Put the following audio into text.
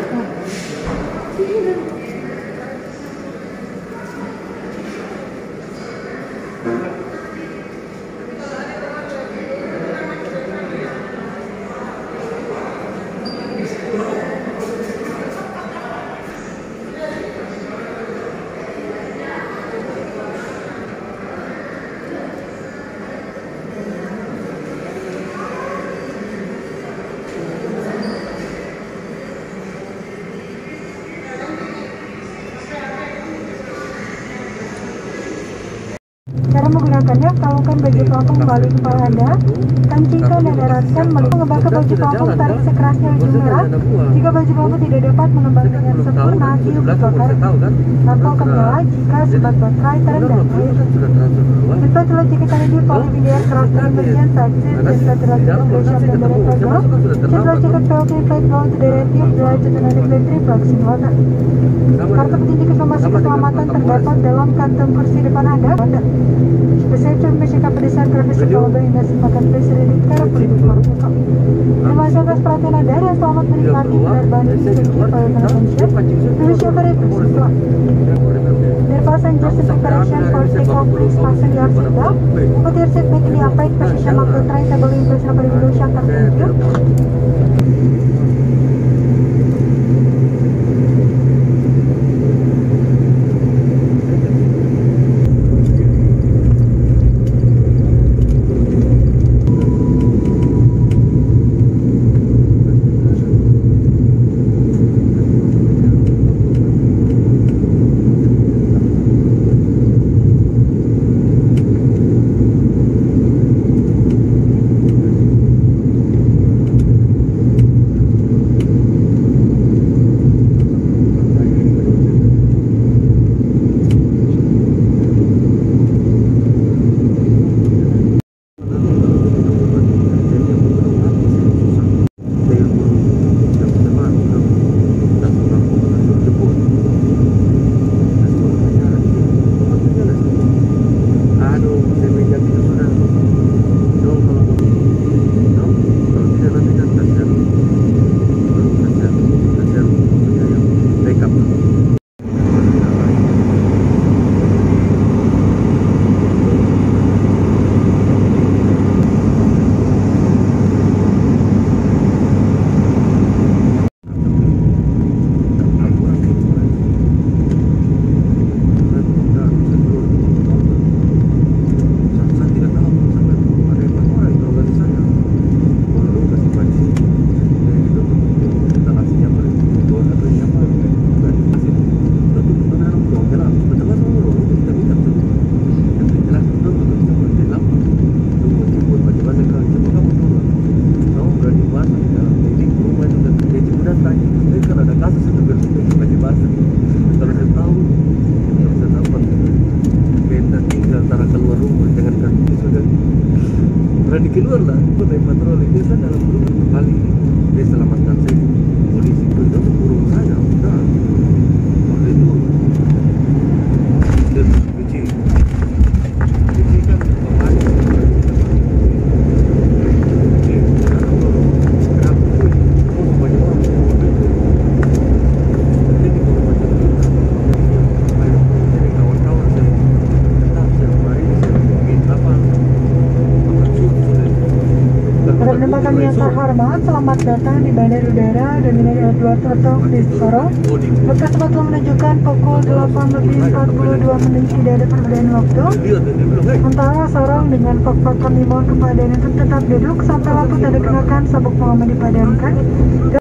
Cara menggunakannya, kalungkan baju pelampung balik kepala Anda, kancingkan dan eratkan, mengembang ke baju pelampung, tarik sekerasnya ujung merah. Jika baju pelampung tidak dapat mengembang dengan sempurna, tiup ke bakar, atau kendala jika sebat baterai terendah. Sepatulah jaket LED polyvinyl cross emergent success dan sepatulah jaket Bishop dan Beretego. Sepatulah jaket PLT plate blown to the retive derajat tenaga battery flexing water. Kartu petunjuk informasi keselamatan terdapat dalam kantung kursi depan Anda. The safety information company is currently available in the Simpakan Facility Carefully Marco. Terima kasih atas perhatian Anda dan selamat menikmati penerbangan ini. Thank you for your attention. We wish you a very pleasant flight. Dear passengers in preparation for takeoff, please fasten your seatbelt. Put your seatbelt in the upright position of the tray table in place of the window shutter. Thank you. Berani keluar lah, aku naik patroli dia kan dalam burung kembali dia selamatkan saya polisi itu burung saya udah waktu itu dia kecil kan kembali Penerbangan yang terhormat, selamat datang di Bandara Udara Dominasi Edward Totong di Sorong. Bekas telah menunjukkan pukul 8:42 tidak ada perbedaan waktu antara Sorong dengan Fakfak. Kami mohon kepada yang tetap duduk sampai lampu tanda kenakan sabuk pengaman dipadamkan.